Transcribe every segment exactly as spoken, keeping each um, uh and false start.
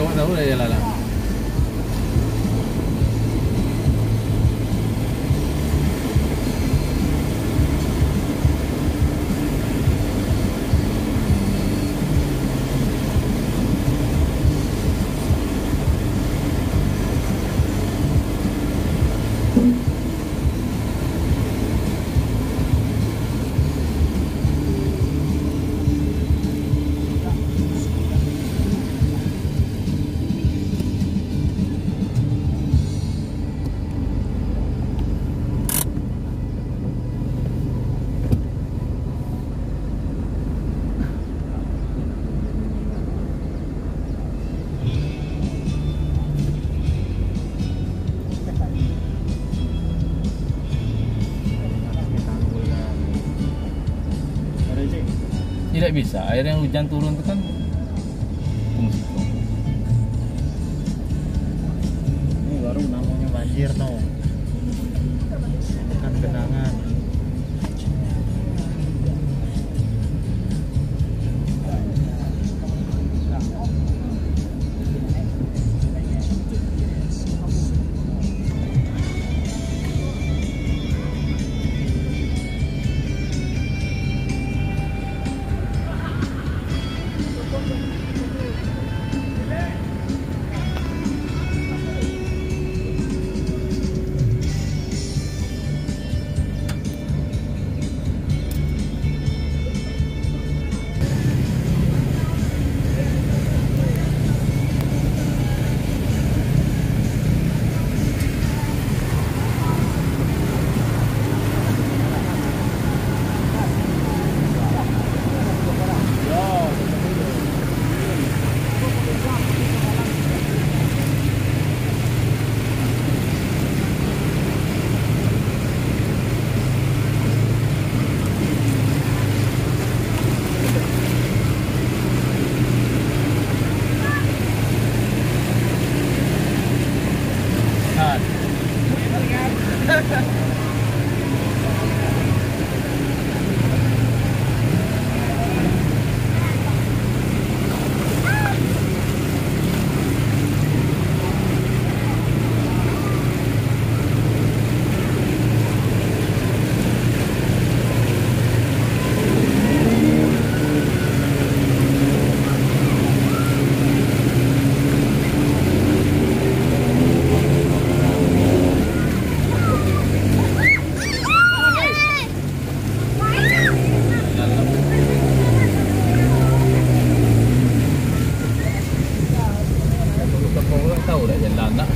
awak tahu dah jalan lah. Tidak bisa, air yang hujan turun itu kan fungsi. Ini baru namanya banjir no, bukan genangan. Tahu dah jalan nak.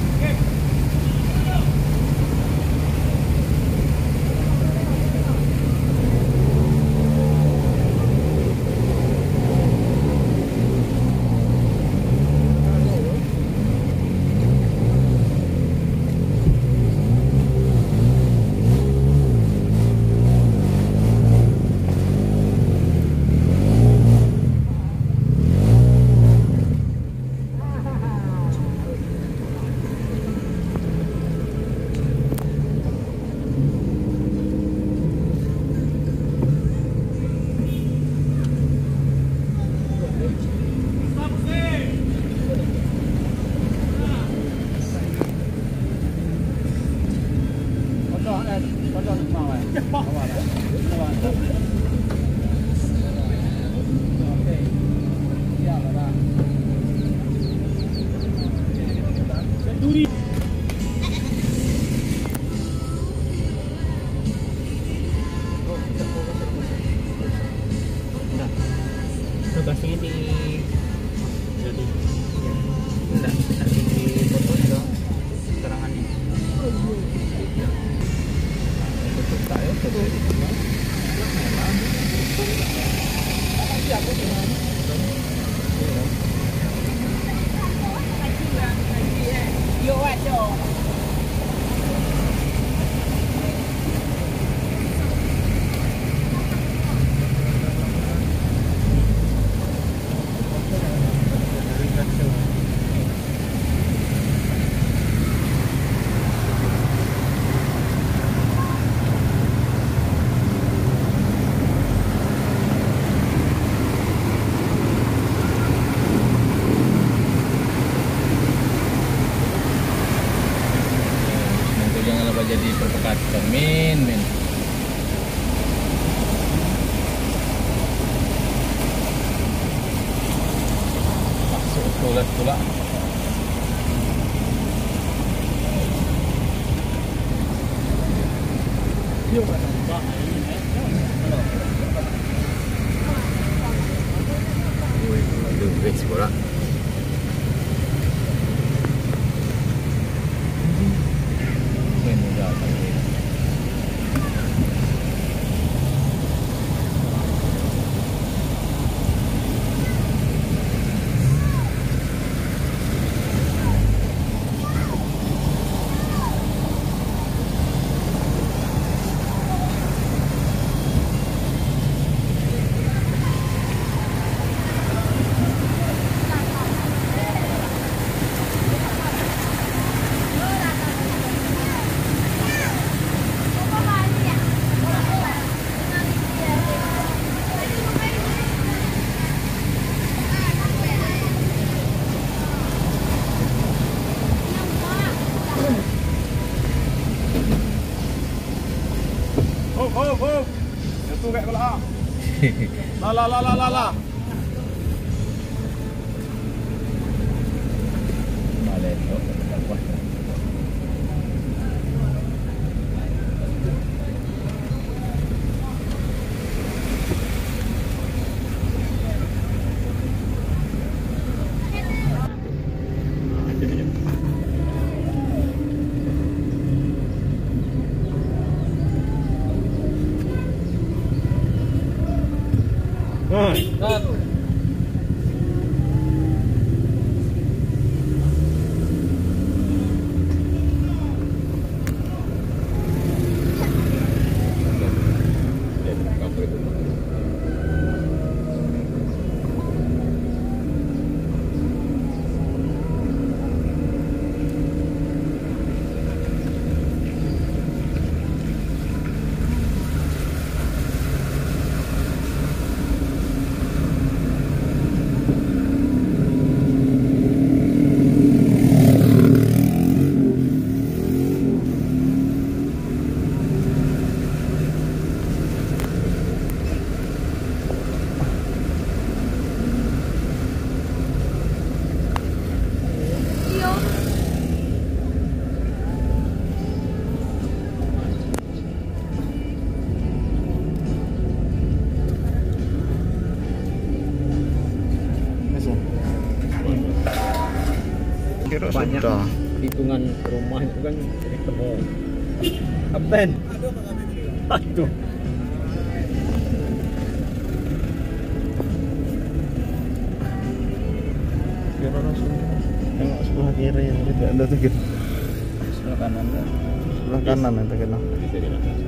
Lokasinya di jadi Tidak, tidak di foto juga keterangannya. Tutup saya tutup. Yo, Min, min. Masuk toilet pula. Yuk, Pak. Wih, aduh, guys, bola. Min udah tadi. Hop, hop, hop. Itu kayak bola. La la la la la la. Maleto. Nah. Kira Banyak sudah. hitungan rumah itu kan jadi tebal. Kapten. Aduh. Kira langsung tengok sebelah kiri yang tidak ada tuh gitu. Sebelah kanan kan. Sebelah kanan yang terkena. Bisa dirasakan.